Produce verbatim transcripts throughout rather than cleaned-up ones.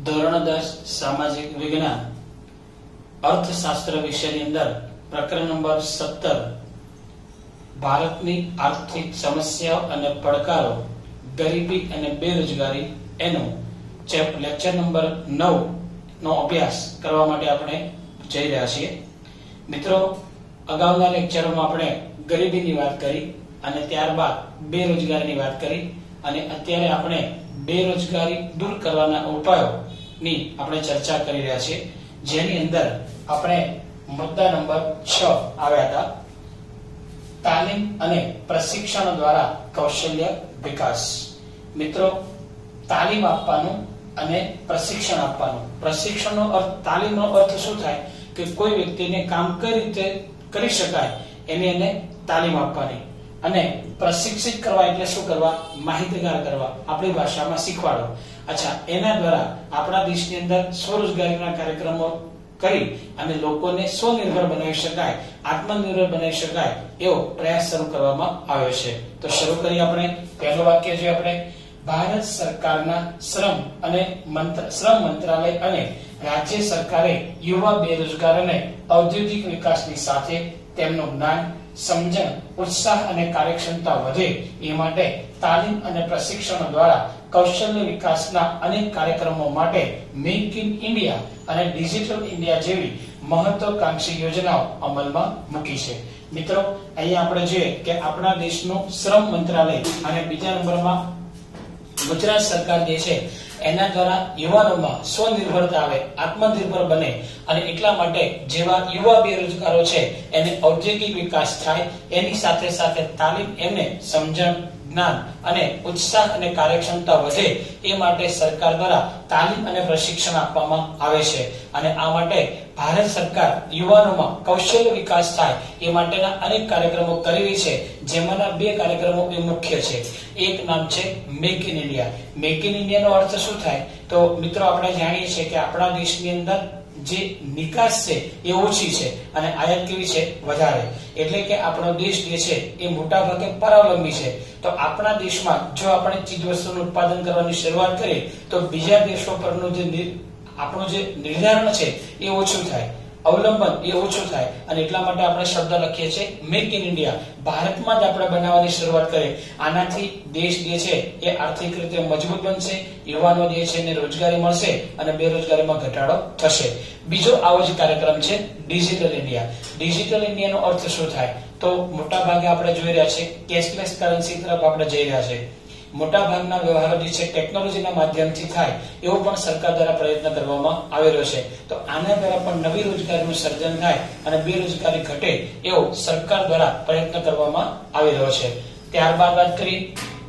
ધોરણ દસ સામાજિક વિજ્ઞાન અર્થશાસ્ત્ર વિષયની અંદર પ્રકરણ નંબર સત્તર ભારતની આર્થિક સમસ્યાઓ અને પડકારો ગરીબી અને બેરોજગારી એનું લેક્ચર નંબર નવ નો અભ્યાસ કરવા માટે આપણે જઈ રહ્યા છીએ। મિત્રો, અગાઉના લેક્ચરોમાં આપણે ગરીબીની વાત કરી અને ત્યારબાદ બેરોજગારીની વાત કરી અને અત્યારે આપણે બેરોજગારી દૂર કરવાના ઉપાયોની આપણે ચર્ચા કરી રહ્યા છીએ, જેની અંદર આપણે મુદ્દા નંબર છ આવ્યા હતા તાલીમ અને પ્રશિક્ષણ દ્વારા કૌશલ્ય વિકાસ। મિત્રો, તાલીમ આપવાનું અને પ્રશિક્ષણ આપવાનું, પ્રશિક્ષણનો અર્થ, તાલીમનો અર્થ શું થાય કે કોઈ વ્યક્તિને કામ કઈ રીતે કરી શકાય એને એને તાલીમ આપવાની, અને પ્રશિક્ષિત કરવા એટલે શું કરવા, માહિતગાર કરવા, આપણી ભાષામાં શીખવાડો। અચ્છા, એના દ્વારા આપણા દેશની અંદર સ્વરોજગારીના કાર્યક્રમો કરી અને લોકોને સ્વનિર્ભર બનાવી શકાય, આત્મનિર્ભર બનાવી શકાય એવો પ્રયાસ શરૂ કરવામાં આવ્યો છે। તો શરૂ કરી આપણે પહેલું વાક્ય જે આપણે ભારત સરકારના શ્રમ અને શ્રમ મંત્રાલય અને રાજ્ય સરકારે યુવા બેરોજગારોને ઔદ્યોગિક વિકાસની સાથે તેમનું જ્ઞાન, સમજણ, ઉત્સાહ અને કાર્યક્ષમતા વધે એ માટે તાલીમ અને પ્રશિક્ષણ દ્વારા કૌશલ્ય વિકાસના અનેક કાર્યક્રમો માટે મેક ઇન ઇન્ડિયા અને ડિજિટલ ઇન્ડિયા જેવી મહત્વાકાંક્ષી યોજનાઓ અમલમાં મૂકી છે। મિત્રો, અહીંયા આપણે જોઈએ કે આપણા દેશનું શ્રમ મંત્રાલય અને બીજા નંબરમાં ગુજરાત સરકાર જે છે એના દ્વારા યુવાનોમાં સ્વનિર્ભરતા આવે, આત્મનિર્ભર બને અને એટલા માટે જેવા યુવા બેરોજગારો છે એને ઔદ્યોગિક વિકાસ થાય, એની સાથે સાથે તાલીમ, એમને સમજણ, જ્ઞાન અને ઉત્સાહ અને કાર્યક્ષમતા વધે એ માટે સરકાર દ્વારા તાલીમ અને પ્રશિક્ષણ આપવામાં આવે છે। અને આ માટે ભારત સરકાર યુવાનોમાં કૌશલ્ય વિકાસ થાય એ માટેના અનેક કાર્યક્રમો કરી રહી છે, જેમાંના બે કાર્યક્રમો એ મુખ્ય છે। એક નામ છે make in India. Make in ઇન્ડિયાનો અર્થ શું થાય તો મિત્રો, આપણે જાણીએ છીએ કે આપણા દેશની અંદર જે નિકાસ છે એ ઓછી છે અને આયાત કેવી છે, વધારે। એટલે કે આપણો દેશ જે છે એ મોટા ભાગે પરાવલંબી છે। તો આપણા દેશમાં જો આપણે ચીજવસ્તુનું ઉત્પાદન કરવાની શરૂઆત કરીએ તો બીજા દેશો પરનું જે આપણું જે નિર્ધારણ છે એ ઓછું થાય, અવલંબન એ ઓછું થાય અને એટલા માટે આપણે શબ્દ લખીએ છીએ મેક ઇન ઇન્ડિયા। ભારતમાં જ આપણે બનાવવાની શરૂઆત કરીએ, આનાથી દેશ જે છે એ આર્થિક રીતે મજબૂત બનશે, યુવાનો જે છે એને રોજગારી મળશે અને બેરોજગારીમાં ઘટાડો થશે। બીજો આવો જ કાર્યક્રમ છે ડિજિટલ ઇન્ડિયા। ડિજિટલ ઇન્ડિયાનો અર્થ શું થાય તો મોટા ભાગે આપણે જોઈ રહ્યા છે કેશલેસ કરન્સી તરફ આપણે જઈ રહ્યા છે, મોટા ભાગના વ્યવહારો જે છે ટેકનોલોજીના માધ્યમથી થાય એવો પણ સરકાર દ્વારા પ્રયત્ન કરવામાં આવી રહ્યો છે। તો આના દ્વારા પણ નવી રોજગારીનું સર્જન થાય અને બેરોજગારી ઘટે એવો સરકાર દ્વારા પ્રયત્ન કરવામાં આવી રહ્યો છે। ત્યારબાદ વાત કરી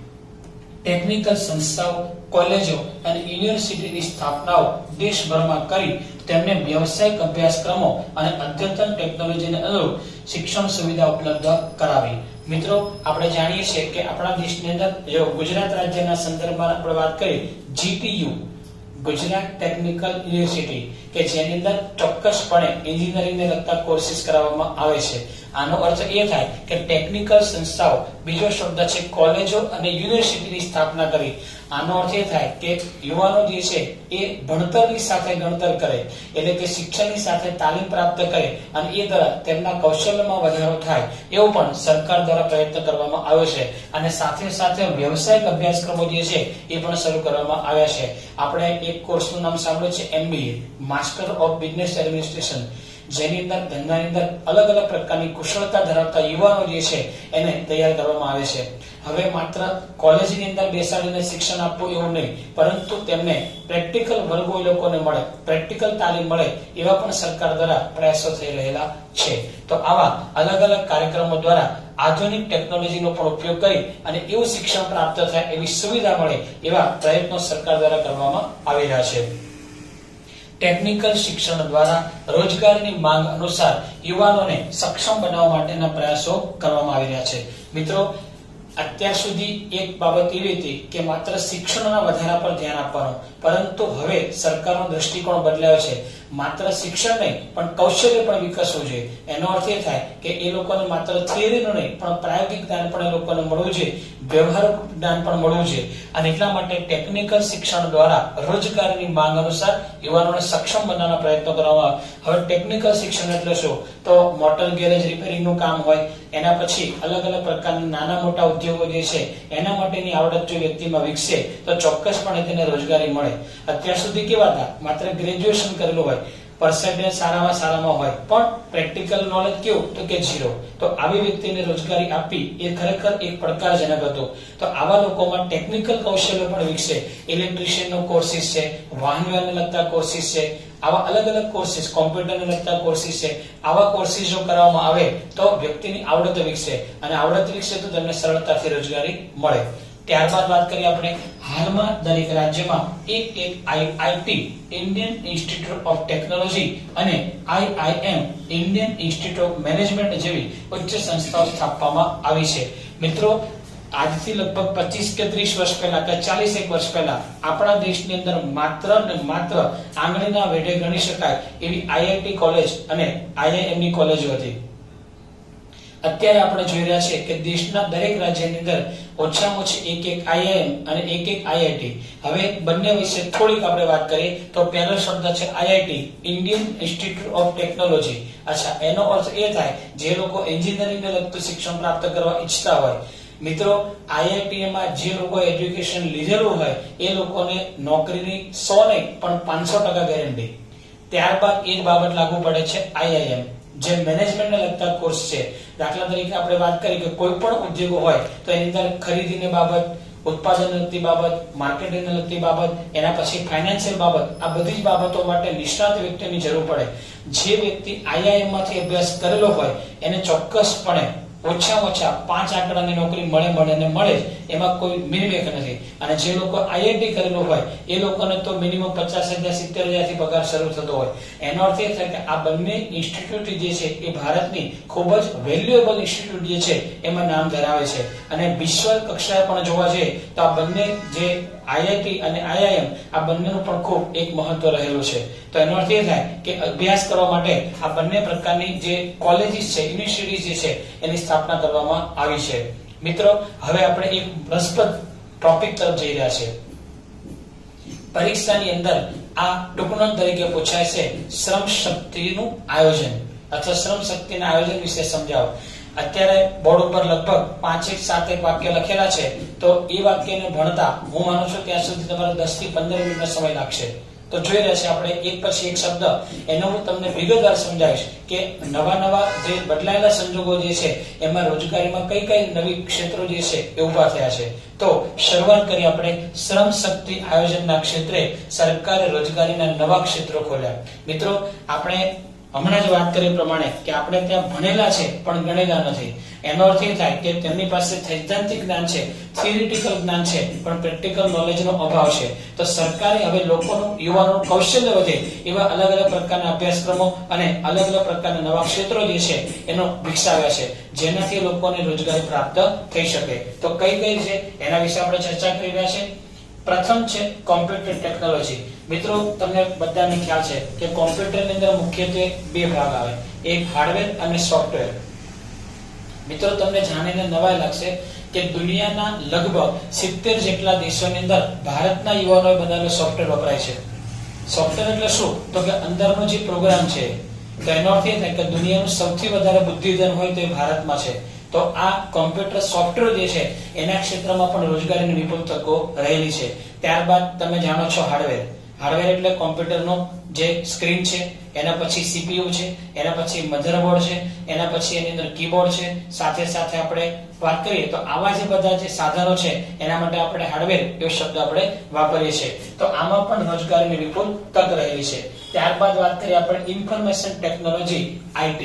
ટેકનિકલ સંસ્થાઓ, કોલેજો અને યુનિવર્સિટીની સ્થાપનાઓ દેશભરમાં કરી તેમને વ્યવસાયિક અભ્યાસક્રમો અને અદ્યતન ટેકનોલોજીને અનુરૂપ શિક્ષણ સુવિધા ઉપલબ્ધ કરાવી। મિત્રો, આપણે જાણીએ છીએ કે આપણા દેશની અંદર જો ગુજરાત રાજ્યના સંદર્ભમાં આપણે વાત કરીએ જીટીયુ, ગુજરાત ટેકનિકલ યુનિવર્સિટી, કે જેની અંદર ચોક્કસપણે એન્જિનિયરિંગને લગતા કોર્સિસ કરાવવામાં આવે છે। આનો અર્થ એ થાય કે ટેકનિકલ સંસ્થાઓ, બીજો શબ્દ છે કોલેજો અને યુનિવર્સિટીની સ્થાપના કરી। આનો અર્થ એ થાય કે યુવાનો જે છે એ ભણતરની સાથે ગણતર કરે, એટલે કે શિક્ષણની સાથે તાલીમ પ્રાપ્ત કરે અને એ દ્વારા તેમના કૌશલ્યમાં વધારો થાય એવો પણ સરકાર દ્વારા પ્રયત્ન કરવામાં આવ્યો છે। અને સાથે સાથે વ્યવસાયિક અભ્યાસક્રમો જે છે એ પણ શરૂ કરવામાં આવ્યા છે। આપણે એક કોર્સનું નામ સાંભળ્યું છે MBA, master of business administration, જેની અંદર ધંધાની અંદર અલગ અલગ પ્રકારની કુશળતા ધરાવતા યુવાનો જે છે એને તૈયાર કરવામાં આવે છે। હવે માત્ર કોલેજની અંદર બેસાડીને શિક્ષણ આપવું એવું નહીં, પરંતુ તેમને પ્રેક્ટિકલ વર્ગો એ લોકોને મળે, પ્રેક્ટિકલ તાલીમ મળે એવા પણ સરકાર દ્વારા પ્રયાસો થઈ રહેલા છે। તો આવા અલગ અલગ કાર્યક્રમો દ્વારા આધુનિક ટેકનોલોજીનો પણ ઉપયોગ કરી અને એવું શિક્ષણ પ્રાપ્ત થાય, એવી સુવિધા મળે એવા પ્રયત્નો સરકાર દ્વારા કરવામાં આવી રહ્યા છે। ટેકનિકલ શિક્ષણ દ્વારા રોજગારીની માંગ અનુસાર યુવાનોને સક્ષમ બનાવવા માટેના પ્રયાસો કરવામાં આવી રહ્યા છે। મિત્રો, અત્યાર સુધી એક બાબત એવી હતી કે માત્ર શિક્ષણના વધારા પર ધ્યાન આપવાનું, પરંતુ હવે સરકારનો દ્રષ્ટિકોણ બદલાયો છે. માત્ર શિક્ષણ નહીં પણ કૌશલ્ય પણ વિકસવું જોઈએ. એનો અર્થ એ થાય કે એ લોકોને માત્ર થિયરીનું નહીં પણ પ્રાયોગિક જ્ઞાન પણ એ લોકોને મળવું જોઈએ, વ્યવહારિક જ્ઞાન પણ મળવું જોઈએ. અને એટલા માટે ટેકનિકલ શિક્ષણ દ્વારા રોજગારીની માંગ અનુસાર યુવાનોને સક્ષમ બનાવવાના પ્રયત્નો કરવામાં આવે. હવે ટેકનિકલ શિક્ષણ એટલે શું? તો મોટર ગેરેજ રિપેરિંગનું કામ હોય, એના પછી અલગ અલગ પ્રકારના નાના મોટા ઉદ્યોગો જે છે એના માટેની આવડત જો વ્યક્તિમાં વિકસે તો ચોક્કસપણે તેને રોજગારી મળે. અત્યાર સુધી કેવા હતા? માત્ર ગ્રેજ્યુએશન કરેલું હોય, પર્સન્ટેજ સારામાં સારામાં હોય, પણ પ્રેક્ટિકલ નોલેજ કેવું? તો કે ઝીરો. તો આવી વ્યક્તિને રોજગારી આપવી એ ખરેખર એક પડકારજનક હતું. તો આવા લોકોમાં ટેકનિકલ કૌશલ્ય પણ વિકસે. ઇલેક્ટ્રિશિયનનો કોર્સિસ છે, વાહન વ્યવહારને લગતા કોર્સિસ છે, આવા અલગ અલગ કોર્સિસ, કોમ્પ્યુટરને લગતા કોર્સિસ છે. આવા કોર્સિસ જો કરવામાં આવે તો વ્યક્તિની આવડત વિકસે, અને આવડત વિકસે તો તેમને સરળતાથી રોજગારી મળે. ત્યારબાદ વાત કરીએ આપણે, હાલમાં દરેક રાજ્યમાં એક એક IIT Indian institute of technology અને IIM Indian institute of management જેવી ઉચ્ચ સંસ્થાઓ સ્થાપવામાં આવી છે. મિત્રો, આજથી લગભગ પચીસ કે ત્રીસ વર્ષ પહેલા કે ચાલીસ એક વર્ષ પહેલા આપણા દેશની અંદર માત્ર ને માત્ર આંગળીના વેઢે ગણી શકાય એવી આઈઆઈટી કોલેજ અને આઈઆઈએમ ની કોલેજો હતી. અત્યારે આપણે જોઈ રહ્યા છીએ કે દેશના દરેક રાજ્યની અંદર ઓછામાં ઓછી એક એક આઈઆઈએમ અને એક એક આઈઆઈટી. હવે બંને વિશે થોડીક આપણે વાત કરીએ તો પહેલો શબ્દ છે IIT, Indian institute of technology. અચ્છા, એનો અર્થ એ થાય જે લોકો એન્જિનિયરિંગને લગતું શિક્ષણ પ્રાપ્ત કરવા ઈચ્છતા હોય. મિત્રો, આઈઆઈટી માં જે લોકો એજ્યુકેશન લીધેલું હોય એ લોકોને નોકરીની સો નહીં પણ પાંચસો ટકા ગેરંટી. ત્યારબાદ એ જ બાબત લાગુ પડે છે આઈઆઈએમ, જે મેનેજમેન્ટને લગતા કોર્સ છે. દાખલા તરીકે આપણે વાત કરીએ કે કોઈ પણ ઉદ્યોગો હોય તો એની અંદર ખરીદીની બાબત, ઉત્પાદન લગતી બાબત, માર્કેટિંગને લગતી બાબત, એના પછી ફાઇનાન્શિયલ બાબત, આ બધી જ બાબતો માટે નિષ્ણાત વ્યક્તિની જરૂર પડે. જે વ્યક્તિ આઈઆઈએમ માંથી અભ્યાસ કરેલો હોય એને ચોક્કસપણે ઓછામાં ઓછા પાંચ આંકડાની નોકરી મળે મળે ને મળે, એમાં કોઈ મિનિમેક નથી. અને જે લોકો આઈઆઈટી કરેલું હોય એ લોકોને તો મિનિમમ પચાસ હજાર સિત્તેર હજાર થી પગાર શરૂ થતો હોય. એનો અર્થ એ થાય કે આ બંને ઇન્સ્ટિટ્યૂટ જે છે એ ભારતની ખૂબ જ વેલ્યુએબલ ઇન્સ્ટિટ્યૂટ જે છે એમાં નામ ધરાવે છે. અને વિશ્વ કક્ષાએ પણ જોવા જઈએ તો આ બંને જે આઈઆઈટી અને આઈઆઈએમ આ બંનેનું પણ ખૂબ એક મહત્વ રહેલું છે. તો એનો અર્થ એ થાય કે અભ્યાસ કરવા માટે આ બંને પ્રકારની જે કોલેજીસ છે, યુનિવર્સિટીઝ જે છે એની સ્થાપના કરવામાં આવી છે. મિત્રો, હવે આપણે એક રસપ્રદ ટોપિક તરફ જઈ રહ્યા છે. પરીક્ષાની અંદર આ ટૂંકનોંધ તરીકે પૂછાય છે શ્રમ શક્તિનું આયોજન અથવા શ્રમ શક્તિના આયોજન વિશે સમજાવો. અત્યારે બોર્ડ ઉપર લગભગ પાંચ એક સાત એક વાક્ય લખેલા છે, તો એ વાક્યને ભણતા હું માનું છું ત્યાં સુધી તમારે દસ થી પંદર મિનિટનો સમય લાગશે. તો જોઈ રહ્યા છે આપણે એક પછી એક શબ્દ, એનો હું તમને વિગતવાર સમજાવીશ કે નવા નવા જે બદલાયેલા સંજોગો જે છે એમાં રોજગારીમાં કઈ કઈ નવી ક્ષેત્રો જે છે એ ઉભા થયા છે. તો શરૂઆત કરી આપણે શ્રમ શક્તિ આયોજનના ક્ષેત્રે સરકારે રોજગારીના નવા ક્ષેત્રો ખોલ્યા. મિત્રો, આપણે હમણાં જ વાત કરી પ્રમાણે કે આપણે ત્યાં ભણેલા છે પણ ગણેલા નથી. એનો અર્થ એ થાય કે તેમની પાસે સૈદ્ધાંતિક જ્ઞાન છે, થિયરિટિકલ જ્ઞાન છે, પણ પ્રેક્ટિકલ નોલેજનો અભાવ છે. તો સરકારે હવે લોકોનું, યુવાનોનું કૌશલ્ય વધે એવા અલગ અલગ પ્રકારના અભ્યાસક્રમો અને અલગ અલગ પ્રકારના નવા ક્ષેત્રો જે છે એનો વિકસાવ્યા છે, જેનાથી લોકોને રોજગારી પ્રાપ્ત થઈ શકે. તો કઈ કઈ છે એના વિશે આપણે ચર્ચા કરી રહ્યા છે. પ્રથમ છે કોમ્પ્યુટર ટેકનોલોજી. મિત્રો, તમને બધાને ખ્યાલ છે કે કોમ્પ્યુટરની અંદર મુખ્યત્વે બે ભાગ આવે, એક હાર્ડવેર અને સોફ્ટવેર. મિત્રો, તમને જાણીને નવાઈ લાગશે કે દુનિયાના લગભગ સિત્તેર જેટલા દેશોની અંદર ભારતના યુવાનોએ બનાવેલો સોફ્ટવેર વપરાય છે. સોફ્ટવેર એટલે શું? તો કે અંદરનો જે પ્રોગ્રામ છે. તો એનો અર્થ એ થાય કે દુનિયાનું સૌથી વધારે બુદ્ધિધન હોય તો એ ભારતમાં છે. તો આ કોમ્પ્યુટર સોફ્ટવેર જે છે એના ક્ષેત્રમાં પણ રોજગારીની વિપુલ તકો રહેલી છે. ત્યારબાદ તમે જાણો છો હાર્ડવેર. હાર્ડવેર એટલે કોમ્પ્યુટરનો જે સ્ક્રીન છે, એના પછી સીપીયુ છે, એના પછી મધરબોર્ડ છે, એના પછી એની અંદર કીબોર્ડ છે. સાથે સાથે આપણે વાત કરીએ તો આવા જે બધા જે સાધનો છે એના માટે આપણે હાર્ડવેર એવો શબ્દ આપણે વાપરીએ છીએ. તો આમાં પણ રોજગારીની વિપુલ તક રહેલી છે. ત્યારબાદ વાત કરીએ આપણે ઇન્ફોર્મેશન ટેકનોલોજી આઈટી.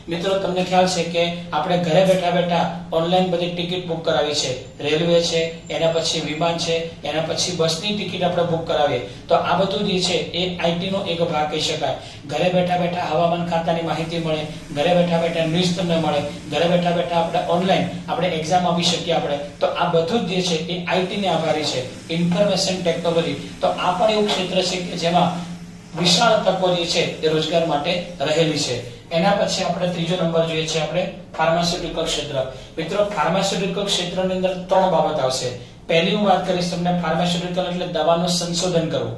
મિત્રો તમને ખ્યાલ છે કે આપણે ઘરે બેઠા બેઠા ઓનલાઈન બધી ટિકિટ બુક કરાવી છે, રેલવે છે, એના પછી વિમાન છે, એના પછી બસની ટિકિટ આપણે બુક કરાવીએ, તો આ બધું જે છે એ આઈટી નો એક ભાગ કહી શકાય. ઘરે બેઠા બેઠા હવામાન ખાતાની માહિતી મળે, ઘરે બેઠા બેઠા ન્યૂઝ તમને મળે, ઘરે બેઠા બેઠા આપણે ઓનલાઈન આપણે એક્ઝામ આપી શકીએ આપણે, તો આ બધું જ જે છે એ આઈટી ને આભારી છે, ઇન્ફોર્મેશન ટેકનોલોજી. તો આ પણ એવું ક્ષેત્ર છે કે જેમાં વિશાળ તકો જે છે એ રોજગાર માટે રહેલી છે. એના પછી આપણે ત્રીજો નંબર જોઈએ છે આપણે ફાર્માસ્યુટિકલ ક્ષેત્ર. મિત્રો ફાર્માસ્યુટિકલ ક્ષેત્રની અંદર ત્રણ બાબત આવશે. પહેલી હું વાત કરીશ તમને ફાર્માસ્યુટિકલ એટલે દવાનું સંશોધન કરવું,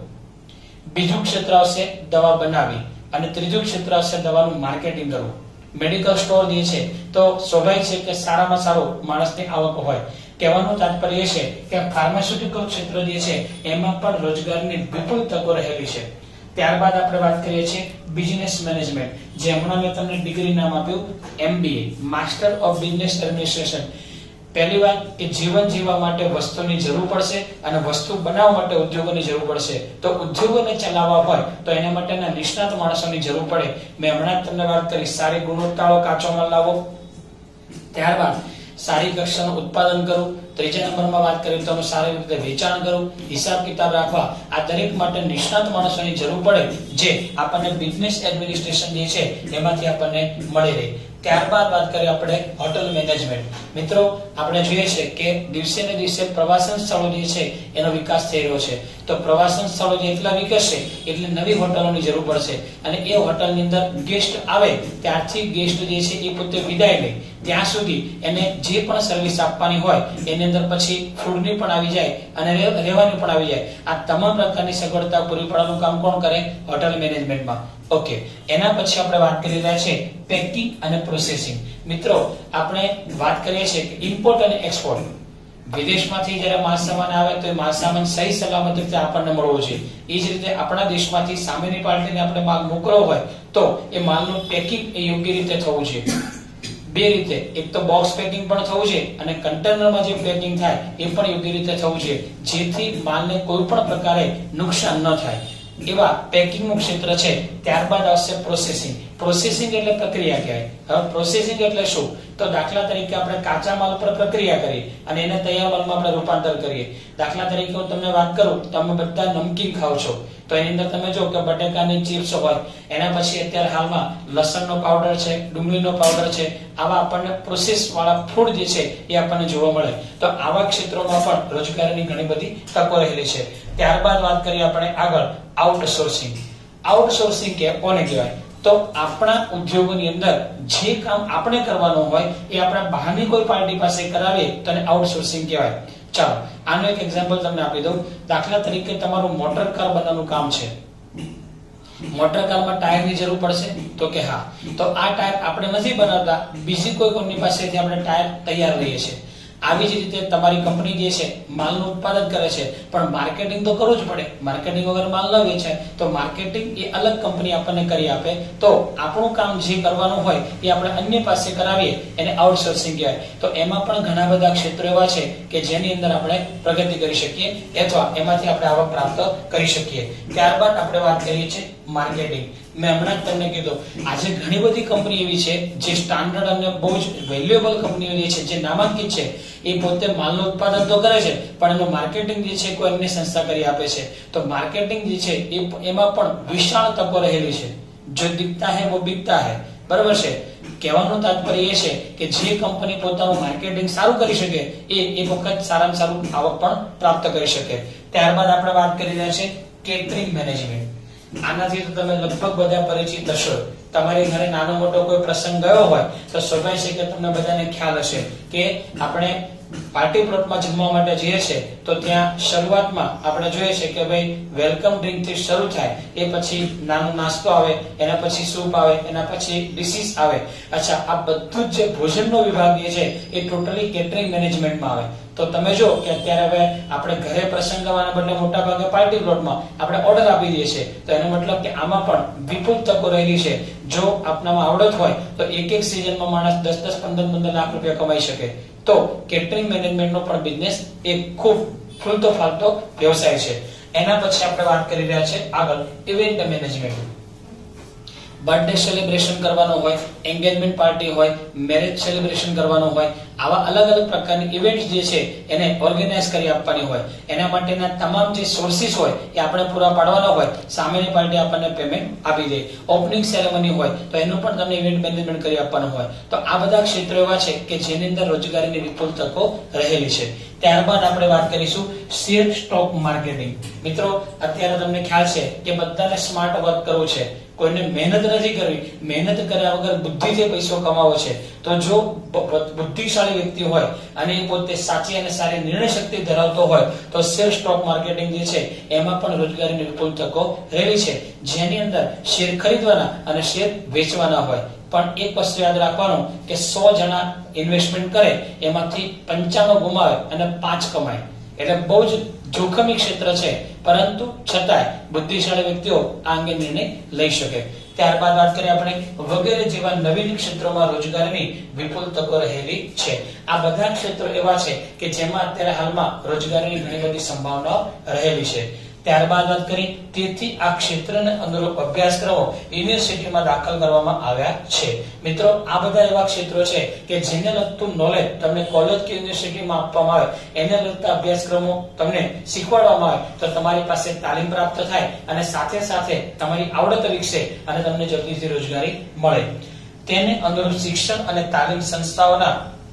બીજું ક્ષેત્ર આવશે દવા બનાવી, અને ત્રીજું ક્ષેત્ર આવશે દવાનું માર્કેટિંગ કરવું. મેડિકલ સ્ટોર જે છે તો સ્વાભાવિક છે કે સારામાં સારું માણસની આવક હોય. કહેવાનું તાત્પર્ય છે કે ફાર્માસ્યુટિકલ ક્ષેત્ર જે છે એમાં પણ રોજગારની વિપુલ તકો રહેલી છે. ત્યારબાદ આપણે વાત કરીએ છીએ બિઝનેસ મેનેજમેન્ટ, જે હમણાં મેં તમને ડિગ્રી નામ આપ્યું MBA, master of business administration. પહેલી વાત કે જીવન જીવવા માટે વસ્તુની જરૂર પડશે અને વસ્તુ બનાવવા માટે ઉદ્યોગોની જરૂર પડશે. તો ઉદ્યોગોને ચલાવવા હોય તો એના માટેના નિષ્ણાત માણસોની જરૂર પડે. મેં હમણાં તમને વાત કરી સારી ગુણવત્તાવાળો કાચો માલ લાવો, ત્યારબાદ સારી કક્ષાનું ઉત્પાદન કરવું, ત્રીજા નંબરમાં વાત કરીએ તો સારી રીતે વેચાણ કરવું, હિસાબ કિતાબ રાખવા, આ દરેક માટે નિષ્ણાત માણસોની જરૂર પડે, જે આપણને બિઝનેસ એડમિનિસ્ટ્રેશન જે છે એમાંથી આપણને મળી રહે. ત્યારબાદ વાત કરીએ આપણે હોટેલ મેનેજમેન્ટ. મિત્રો આપણે જોઈએ છે કે દિવસે ને દિવસે પ્રવાસન સ્થળો જે છે એનો વિકાસ થઈ રહ્યો છે. તો પ્રવાસન સ્થળો જેટલા વિકસશે એટલે નવી હોટલોની જરૂર પડશે, અને એ હોટલની અંદર ગેસ્ટ આવે ત્યારથી ગેસ્ટ જે છે એ પોતે વિદાય લે ત્યાં સુધી એને જે પણ સર્વિસ આપવાની હોય એની અંદર પછી ફૂડની પણ આવી જાય અને રહેવાની પણ આવી જાય. આ તમામ પ્રકારની સગવડતા પૂરી પાડવાનું કામ કોણ કરે? હોટેલ મેનેજમેન્ટમાં. ઓકે, એના પછી આપણે વાત કરી રહ્યા છે પેકિંગ અને પ્રોસેસિંગ. મિત્રો આપણે વાત કરીએ છીએ કે ઇમ્પોર્ટ અને એક્સપોર્ટ. વિદેશમાંથી જ્યારે માલ સામાન આવે તો એ માલ સામાન સહી સલામત રીતે આપણને મળવો જોઈએ. એ જ રીતે આપણા દેશમાંથી સામેની પાર્ટીને આપણે માલ મોકલવો હોય તો એ માલનું પેકિંગ એ યોગ્ય રીતે થવું જોઈએ. બે રીતે, એક તો બોક્સ પેકિંગ પણ થવું જોઈએ અને કન્ટેનરમાં જે પેકિંગ થાય એ પણ યોગ્ય રીતે થવું જોઈએ, જેથી માલને કોઈ પણ પ્રકારે નુકસાન ન થાય. એવા પેકિંગ નું ક્ષેત્ર છે. ત્યારબાદ આવશે પ્રોસેસિંગ. પ્રોસેસિંગ એટલે પ્રક્રિયા કહેવાય. હવે પ્રોસેસિંગ એટલે શું? તો દાખલા તરીકે આપણે કાચા માલ પર પ્રક્રિયા કરી અને એને તૈયાર માલમાં આપણે રૂપાંતર કરીએ. દાખલા તરીકે હું તમને વાત કરું, તમે બધા નમકીન ખાવ છો તો એની અંદર તમે જો કે બટેકાની ચિપ્સ હોય, એના પછી અત્યારે હાલમાં લસણનો પાવડર છે, ડુંગળીનો પાવડર છે, આવા આપણને પ્રોસેસ વાળા ફૂડ જે છે એ આપણને જોવા મળે. તો આવા ક્ષેત્રોમાં પણ રોજગારીની ઘણી બધી તકો રહેલી છે. ત્યારબાદ વાત કરીએ આપણે આગળ આઉટસોર્સિંગ. આઉટસોર્સિંગ કે કોને કહેવાય? તો આપણા ઉદ્યોગોની અંદર જે કામ આપણે કરવાનું હોય એ આપણે બહારની કોઈ પાર્ટી પાસે કરાવીએ તો એને આઉટસોર્સિંગ કહેવાય. ચાલો આનું એક એક્ઝામ્પલ તમને આપી દઉં. દાખલા તરીકે તમારું મોટર કાર બનાવવાનું કામ છે. મોટર કારમાં ટાયરની જરૂર પડશે તો કે હા, તો આ ટાયર આપણે નથી બનાવતા, બીજી કોઈ કંપની પાસેથી આપણે ટાયર તૈયાર લઈએ છીએ. આવી જ રીતે તમારી કંપની જે છે માલનું ઉત્પાદન કરે છે, પણ માર્કેટિંગ તો કરવું જ પડે. માર્કેટિંગ વગર માલ ન વેચાય, તો માર્કેટિંગ એ અલગ કંપની આપણને કરી આપે. તો આપણું કામ જે કરવાનું હોય એ આપણે અન્ય પાસે કરાવીએ એને આઉટસોર્સિંગ કહેવાય. તો એમાં પણ ઘણા બધા ક્ષેત્રો એવા છે કે જેની અંદર આપણે પ્રગતિ કરી શકીએ અથવા એમાંથી આપણે આવક પ્રાપ્ત કરી શકીએ. ત્યારબાદ આપણે વાત કરીએ છીએ માર્કેટિંગ. મેં હમણાં જ તમને કીધું, આજે ઘણી બધી કંપની એવી છે જે સ્ટાન્ડર્ડ અને બહુ જ વેલ્યુએબલ કંપનીઓ જે છે, જે નામાંકિત છે, એ પોતે માલનું ઉત્પાદન તો કરે છે પણ એનું માર્કેટિંગ જે છે કોઈ અન્ય સંસ્થા કરી આપે છે. તો માર્કેટિંગ જે છે એમાં પણ વિશાળ તકો રહેલી છે. જો દિખતા હે વો બિકતા હે. બરાબર છે? કહેવાનું તાત્પર્ય એ છે કે જે કંપની પોતાનું માર્કેટિંગ સારું કરી શકે એ એક વખત સારામાં સારું આવક પણ પ્રાપ્ત કરી શકે. ત્યારબાદ આપણે વાત કરી રહ્યા છે કેટરિંગ મેનેજમેન્ટ. આનાથી તો તમે લગભગ બધા પરિચિત હશો. તમારી ઘરે નાનો મોટો કોઈ પ્રસંગ ગયો હોય તો સ્વાભાવિક છે કે તમને બધાને ખ્યાલ હશે કે આપણે પાર્ટી પ્લોટમાં જમવા માટે જઈએ છીએ તો ત્યાં શરૂઆતમાં આપણે જોઈએ છે કે ભાઈ વેલકમ ડ્રિંક થી શરૂ થાય, એ પછી નાનો નાસ્તો આવે, એના પછી સૂપ આવે, એના પછી ડિશિસ આવે. અચ્છા, આ બધું જ જે ભોજનનો વિભાગ જે છે એ ટોટલી કેટરિંગ મેનેજમેન્ટમાં આવે. તો તમે જો કે અત્યારે હવે આપણે ઘરે પ્રસંગ કરવાના બદલે મોટા ભાગે પાર્ટી પ્લોટમાં આપણે ઓર્ડર આપી દઈએ છીએ. તો એનો મતલબ કે આમાં પણ વિપુલ તકો રહેલી છે. જો આપનામાં આવડત હોય તો એક એક સિઝનમાં માણસ દસ દસ પંદર પંદર લાખ રૂપિયા કમાઈ શકે. તો કેટરિંગ મેનેજમેન્ટનો પણ બિઝનેસ એક ખૂબ ફૂલતો ફાલતો વ્યવસાય છે. એના પછી આપણે વાત કરી રહ્યા છે આગળ ઇવેન્ટ મેનેજમેન્ટ. બર્થડે સેલિબ્રેશન કરવાનો હોય, એન્ગેજમેન્ટ પાર્ટી હોય, મેરેજ સેલિબ્રેશન કરવાનો હોય, આવા અલગ અલગ પ્રકારની ઇવેન્ટ્સ જે છે એને ઓર્ગેનાઇઝ કરી આપવાની હોય, એના માટેના તમામ જે સોર્સિસ હોય એ આપણે પૂરા પાડવાના હોય, સામેની પાર્ટી આપણને પેમેન્ટ આપી દે, ઓપનિંગ સેરેમની હોય તો એનું પણ તમને ઇવેન્ટ મેનેજમેન્ટ કરી આપવાનું હોય. તો આ બધા ક્ષેત્રો એવા છે કે જેની અંદર રોજગારીની વિપુલ તકો રહેલી છે. ત્યારબાદ આપણે વાત કરીશું શેર સ્ટોક માર્કેટિંગ. મિત્રો અત્યારે તમને ખ્યાલ છે કે બધાને સ્માર્ટ વર્ક કરવું છે, કોઈને મહેનત નથી કરવી, મહેનત કર્યા વગર બુદ્ધિથી પૈસો કમાવો છે. તો જો બુદ્ધિશાળી વ્યક્તિ હોય અને પોતે સાચી અને સારી નિર્ણય શક્તિ ધરાવતો હોય તો શેર સ્ટોક માર્કેટિંગ જે છે એમાં પણ રોજગારીની વિપુલ તકો રહેલી છે, જેની અંદર શેર ખરીદવાના અને શેર વેચવાના હોય. પણ એક વસ્તુ યાદ રાખવાનું કે સો જણા ઇન્વેસ્ટમેન્ટ કરે એમાંથી પંચાણું ગુમાવે અને પાંચ કમાય, એટલે બહુ જ જોખમી ક્ષેત્ર છે, પરંતુ છતાંય બુદ્ધિશાળી વ્યક્તિઓ આ અંગે નિર્ણય લઈ શકે. ત્યારબાદ વાત કરીએ આપણે વગેરે જેવા નવીન ક્ષેત્રોમાં રોજગારીની વિપુલ તકો રહેલી છે. આ બધા ક્ષેત્રો એવા છે કે જેમાં અત્યારે હાલમાં રોજગારીની ઘણી બધી સંભાવનાઓ રહેલી છે. ત્યારબાદ વાત કરી તેથી આ ક્ષેત્રને અનુરૂપ અભ્યાસક્રમો યુનિવર્સિટીમાં દાખલ કરવામાં આવ્યા છે. મિત્રો આ બધા એવા ક્ષેત્રો છે કે જેને લગતું નોલેજ તમને કોલેજ કે યુનિવર્સિટીમાં આપવામાં આવે, એને લગતા અભ્યાસક્રમો તમને શીખવાડવામાં આવે તો તમારી પાસે તાલીમ પ્રાપ્ત થાય અને સાથે સાથે તમારી આવડત વિકસે અને તમને જલ્દીથી રોજગારી મળે. તેને અનુરૂપ શિક્ષણ અને તાલીમ સંસ્થાઓના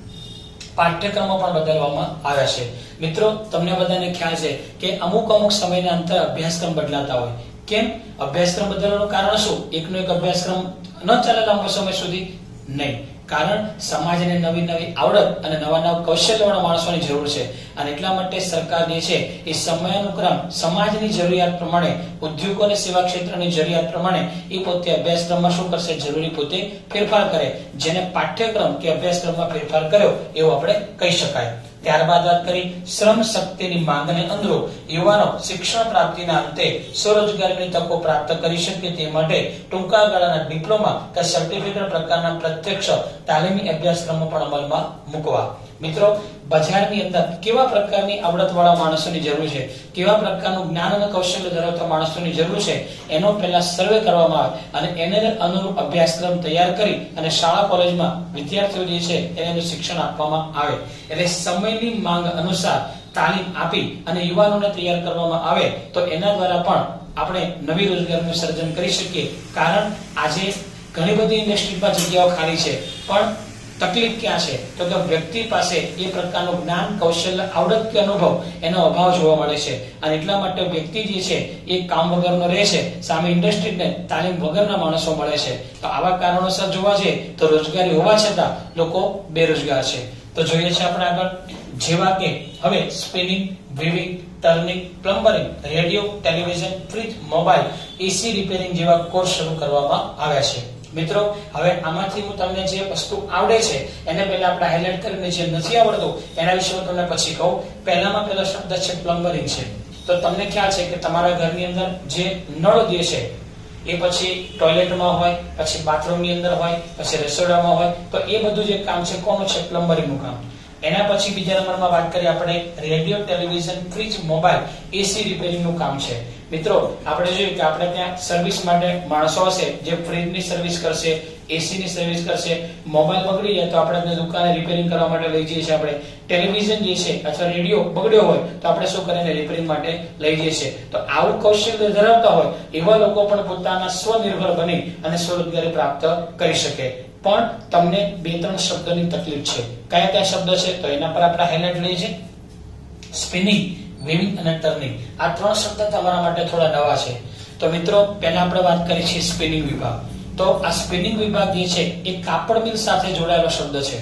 પાઠ્યક્રમો પણ બદલવામાં આવ્યા છે. મિત્રો તમને બધાને ખ્યાલ છે કે અમુક અમુક સમયના અંતરે અભ્યાસક્રમ બદલાતા હોય. કેમ? અભ્યાસક્રમ બદલવાનું કારણ શું? એકનો એક અભ્યાસક્રમ ન ચાલે લાંબો સમય સુધી? નહીં, કારણ સમાજને નવી નવી આવડત અને નવા નવા કૌશલ્યવાળા માણસોની જરૂર છે અને એટલા માટે સરકાર જે છે એ સમયાનુક્રમ સમાજની જરૂરિયાત પ્રમાણે, ઉદ્યોગો અને સેવા ક્ષેત્રની જરૂરિયાત પ્રમાણે એ પોતે અભ્યાસક્રમમાં શું કરશે? જરૂરી પોતે ફેરફાર કરે, જેને પાઠ્યક્રમ કે અભ્યાસક્રમમાં ફેરફાર કર્યો એવું આપણે કહી શકાય. ત્યારબાદ વાત કરી શ્રમ શક્તિની માંગને અનુરૂપ યુવાનો શિક્ષણ પ્રાપ્તિના અંતે સ્વરોજગારીની તકો પ્રાપ્ત કરી શકે તે માટે ટૂંકા ગાળાના ડિપ્લોમા કે સર્ટિફિકેટ પ્રકારના પ્રત્યક્ષ તાલીમી અભ્યાસક્રમો પણ અમલમાં મૂકવા. મિત્રો બજારની અંદર કેવા પ્રકારની આવડતવાળા માણસોની જરૂર છે, કેવા પ્રકારનું જ્ઞાન અને કૌશલ્ય ધરાવતા માણસોની જરૂર છે એનો પહેલા સર્વે કરવામાં આવે અને એને અનુરૂપ અભ્યાસક્રમ તૈયાર કરી અને શાળા કોલેજમાં વિદ્યાર્થીઓ જે છે એને શિક્ષણ આપવામાં આવે. એટલે સમયની માંગ અનુસાર તાલીમ આપી અને યુવાનોને તૈયાર કરવામાં આવે તો એના દ્વારા પણ આપણે નવી રોજગારીનું સર્જન કરી શકીએ. કારણ આજે ઘણી બધી ઇન્ડસ્ટ્રીમાં જગ્યાઓ ખાલી છે, પણ તકલીફ ક્યાં છે? તો કે વ્યક્તિ પાસે એ પ્રકારનું જ્ઞાન, કૌશલ્ય, આવડત કે અનુભવ એનો અભાવ જોવા મળે છે અને એટલા માટે વ્યક્તિ જે છે એ કામ વગરનો રહે છે, સામે ઇન્ડસ્ટ્રીને તાલીમ વગરના માણસો મળે છે. તો આવા કારણોસર જોવા જઈએ તો રોજગારી હોવા છતાં લોકો બેરોજગાર છે. તો જોઈએ છે આપણે આગળ, જેવા કે હવે spinning, weaving, turning, plumbing, radio, television, fridge, mobile, AC repairing જેવા કોર્સ શરૂ કરવામાં આવ્યા છે. મિત્રો હવે આમાંથી હું તમને જે વસ્તુ આવડે છે એને પહેલા આપણે હાઇલાઇટ કરીને જે નથી આવડતું એના વિશે હું તમને પછી કહું. પહેલામાં પહેલો શબ્દ છે પ્લમ્બરિંગ છે. તો તમને ખ્યાલ છે કે તમારા ઘરની અંદર જે નળ જે છે એ પછી ટોયલેટમાં હોય, પછી બાથરૂમની અંદર હોય, પછી રસોડામાં હોય, તો એ બધું જે કામ છે કોનું છે? પ્લમ્બરિંગનું કામ. એના પછી બીજા નંબરમાં વાત કરીએ આપણે radio, television, fridge, mobile, AC રિપેરિંગનું કામ છે. મિત્રો આપણે જોયું કે આપણે ત્યાં સર્વિસ માટે માણસો હશે જે ફ્રીજની સર્વિસ કરશે, એસીની સર્વિસ કરશે, મોબાઈલ બગડી જાય તો આપણે દુકાને રિપેરિંગ કરવા માટે લઈ જઈએ છીએ. આપણે ટેલિવિઝન જે છે અથવા રેડિયો બગડ્યો હોય તો આપણે શું કરીને રિપેરિંગ માટે લઈ જઈએ છીએ. તો આવું કૌશલ્ય ધરાવતા હોય એવા લોકો પણ પોતાના સ્વનિર્ભર બની અને સ્વરોજગારી પ્રાપ્ત કરી શકે. પણ તમને બે ત્રણ શબ્દોની તકલીફ છે. કયા કયા શબ્દ છે તો એના પર આપણે હાઇલાઇટ લઈએ છીએ. સ્પિનિંગ, વીવિંગ અને ટર્નિંગ. આ ત્રણ શબ્દ તમારા માટે થોડા નવા છે. તો મિત્રો પહેલા આપણે વાત કરીએ છીએ સ્પિનિંગ વિભાગ. તો આ સ્પિનિંગ વિભાગ જે છે એ કાપડ મિલ સાથે જોડાયેલો શબ્દ છે.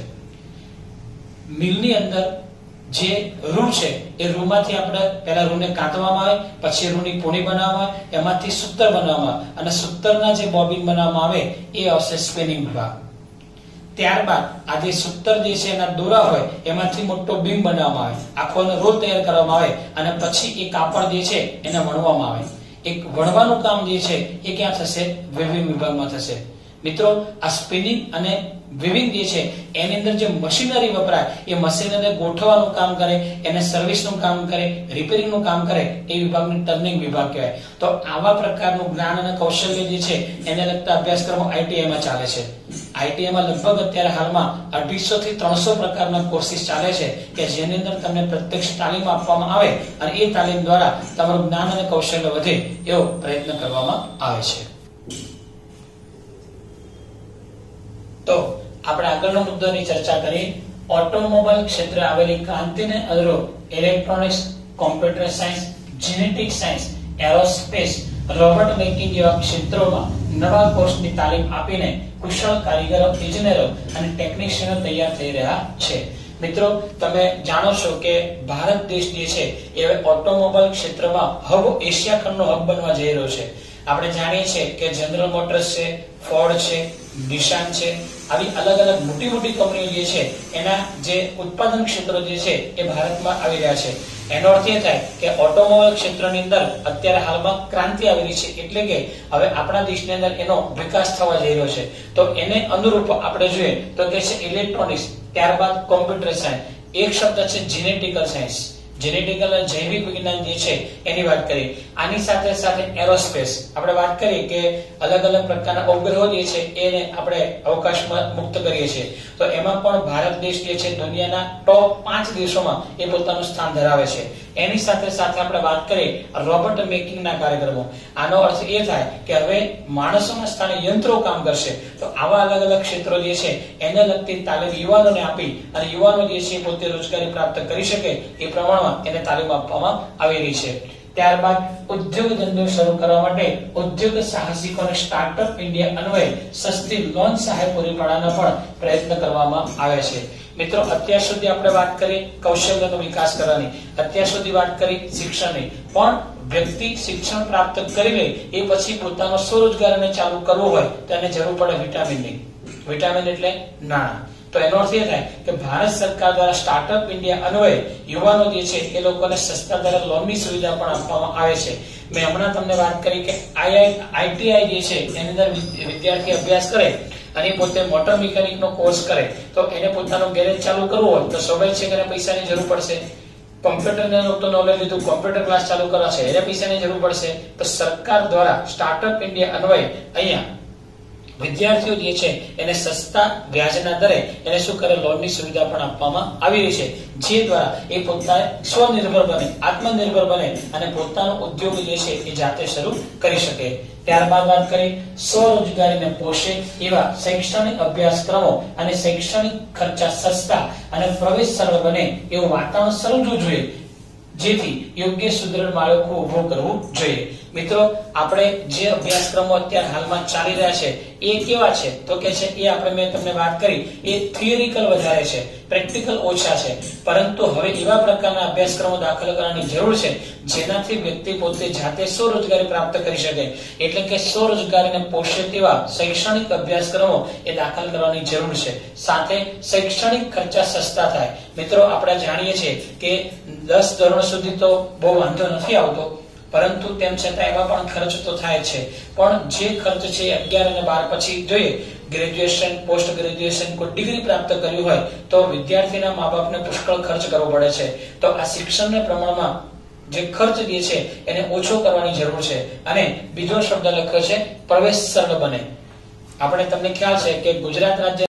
મિલની અંદર જે રૂ છે એ રૂમાંથી આપણે પહેલા રૂને કાતવામાં આવે, પછી રૂની પોણી બનાવવામાં આવે, એમાંથી સૂતર બનાવવામાં આવે અને સૂતરના જે બોબિન બનાવવામાં આવે એ આવશે સ્પિનિંગ વિભાગ. ત્યારબાદ આ જે સૂતર જે છે એના દોરા હોય એમાંથી મોટો બીમ બનાવવામાં આવે, આખો રોલ તૈયાર કરવામાં આવે અને પછી એ કાપડ જે છે એને વણવામાં આવે. એક વણવાનું કામ જે છે એ ક્યાં થશે? વેવિંગ વિભાગમાં થશે. મિત્રો આ સ્પિનિંગ અને વિવિંગ જે છે એની અંદર જે મશીનરી વપરાય એ મશીનરીને ગોઠવવાનું કામ કરે, એને સર્વિસનું કામ કરે, રિપેરિંગનું કામ કરે એ વિભાગને ટર્નિંગ વિભાગ કહેવાય. તો આવા પ્રકારનું જ્ઞાન અને કૌશલ્ય જે છે એને લગતા અભ્યાસક્રમો આઈટીઆઈ માં ચાલે છે. આઈટીઆઈ માં લગભગ અત્યારે હાલમાં અઢીસો થી ત્રણસો પ્રકારના કોર્સીસ ચાલે છે કે જેની અંદર તમને પ્રત્યક્ષ તાલીમ આપવામાં આવે અને એ તાલીમ દ્વારા તમારું જ્ઞાન અને કૌશલ્ય વધે એવો પ્રયત્ન કરવામાં આવે છે. તો આપણે આગળનો મુદ્દાની ચર્ચા કરી. ઓટોમોબાઈલ ક્ષેત્રે આવેલી ક્રાંતિને અનુરૂપ electronics, computer science, genetic science, aerospace, robot making જેવા ક્ષેત્રોમાં નવા કોર્સની તાલીમ આપીને કુશળ કારીગરો, ઇજનેરો અને ટેકનિશિયનો તૈયાર થઈ રહ્યા છે. મિત્રો તમે જાણો છો કે ભારત દેશ જે છે એ ઓટોમોબાઈલ ક્ષેત્રમાં હબ, એશિયા ખંડનો હબ બનવા જઈ રહ્યો છે. આપણે જાણીએ છીએ કે જનરલ મોટર્સ છે, ફોર્ડ છે, નિશાન છે, આવી અલગ અલગ મોટી મોટી કંપનીઓ જે છે એના જે ઉત્પાદન ક્ષેત્રો જે છે એ ભારતમાં આવી રહ્યા છે. એનો અર્થ એ થાય કે ઓટોમોબાઈલ ક્ષેત્રની અંદર અત્યારે હાલમાં ક્રાંતિ આવી રહી છે, એટલે કે હવે આપણા દેશની અંદર એનો વિકાસ થવા જઈ રહ્યો છે. તો એને અનુરૂપ આપણે જોઈએ તો કે છે ઇલેક્ટ્રોનિક્સ, ત્યારબાદ કોમ્પ્યુટર સાયન્સ, એક શબ્દ છે જેનેટિકલ સાયન્સ, જેનેટિકલ અને જૈવિક વિજ્ઞાન જે છે એની વાત કરીએ. આની સાથે સાથે એરોસ્પેસ આપણે વાત કરીએ કે અલગ અલગ પ્રકારના ઉપગ્રહો જે છે એને આપણે અવકાશમાં મુક્ત કરીએ છીએ. તો એમાં પણ ભારત દેશ જે છે દુનિયાના ટોપ પાંચ દેશોમાં એ પોતાનું સ્થાન ધરાવે છે. એની સાથે સાથે આપણે વાત કરીએ રોબોટ મેકિંગના કાર્યક્રમો. આનો અર્થ એ થાય કે હવે માણસોના સ્થાને યંત્રો કામ કરશે. તો આવા અલગ અલગ ક્ષેત્રો જે છે એને લગતી તાલીમ યુવાનોને આપી અને યુવાનો જે છે પોતે રોજગારી પ્રાપ્ત કરી શકે એ પ્રમાણમાં એને તાલીમ આપવામાં આવી રહી છે. ત્યારબાદ ઉદ્યોગ ધંધો શરૂ કરવા માટે ઉદ્યોગ સાહસિકોને સ્ટાર્ટઅપ ઇન્ડિયા અન્વયે સસ્તી લોન સહાય પૂરી પાડવાનો પણ પ્રયત્ન કરવામાં આવે છે. મિત્રો અત્યાર સુધી આપણે વાત કરી કૌશલ્યનો વિકાસ કરવાની, અત્યાર સુધી વાત કરી શિક્ષણની, પણ વ્યક્તિ શિક્ષણ પ્રાપ્ત કરી લે એ પછી પોતાનો સ્વરોજગારને ચાલુ કરવો હોય તો એને જરૂર પડે વિટામિનની. વિટામિન એટલે નાણાં. તો એનો અર્થ એ થાય કે ભારત સરકાર દ્વારા સ્ટાર્ટઅપ ઇન્ડિયા અન્વયે યુવાનો જે છે એ લોકોને સસ્તા દરે લોનની સુવિધા પણ આપવામાં આવે છે. મેં હમણાં તમને વાત કરી કે આઈટીઆઈ જે છે એની અંદર વિદ્યાર્થી અભ્યાસ કરે અને પોતે મોટર મિકેનિક નો કોર્સ કરે તો એને પોતાનો ગેરેજ ચાલુ કરવો હોય તો સ્વાભાવિક છે કે એને પૈસાની જરૂર પડશે. કોમ્પ્યુટરને લગતું નોલેજ લીધું, કોમ્પ્યુટર ક્લાસ ચાલુ કરવા છે એને પૈસાની જરૂર પડશે. તો સરકાર દ્વારા સ્ટાર્ટઅપ ઇન્ડિયા અન્વયે અહીંયા વિદ્યાર્થીઓ જે છે એને સસ્તા વ્યાજના દરે એને શું કરે લોનની સુવિધા પણ આપવામાં આવી રહી છે, જે દ્વારા એ પોતાને સ્વનિર્ભર બને, આત્મનિર્ભર બને અને પોતાનો ઉદ્યોગ જે છે એ જાતે શરૂ કરી શકે. ત્યારબાદ વાત કરી સ્વરોજગારીને પોષે એવા શૈક્ષણિક અભ્યાસક્રમો અને શૈક્ષણિક ખર્ચા સસ્તા અને પ્રવેશ સરળ બને એવું વાતાવરણ સર્જવું જોઈએ, જેથી યોગ્ય સુદૃઢ માળખું ઉભું કરવું જોઈએ. મિત્રો આપણે જે અભ્યાસક્રમો અત્યારે હાલમાં ચાલી રહ્યા છે એ કેવા છે તો કે છે એ આપણે મેં તમને વાત કરી એ થિયરિકલ વધારે છે, પ્રેક્ટિકલ ઓછા છે. પરંતુ હવે એવા પ્રકારના અભ્યાસક્રમો દાખલ કરવાની જરૂર છે જેનાથી વ્યક્તિ પોતે જાતે સ્વરોજગારી પ્રાપ્ત કરી શકે. એટલે કે સ્વરોજગારીને પોષે તેવા શૈક્ષણિક અભ્યાસક્રમો એ દાખલ કરવાની જરૂર છે. સાથે શૈક્ષણિક ખર્ચા સસ્તા થાય. મિત્રો આપણે જાણીએ છીએ કે દસ ધોરણ સુધી તો બહુ વાંધો નથી આવતો, પરંતુ તેમ છતાં એમાં પણ ખર્ચ તો થાય છે. પણ જે ખર્ચ છે અગિયાર અને બાર પછી જોઈએ, ગ્રેજ્યુએશન, પોસ્ટ ગ્રેજ્યુએશન કોઈ ડિગ્રી પ્રાપ્ત કર્યું હોય તો વિદ્યાર્થીના મા બાપને પુષ્કળ ખર્ચ કરવો પડે છે. તો આ શિક્ષણના પ્રમાણમાં જે ખર્ચ જે છે એને ઓછો કરવાની જરૂર છે. અને બીજો શબ્દ લખ્યો છે પ્રવેશ સરળ બને. આપણે તમને ખ્યાલ છે કે ગુજરાત રાજ્ય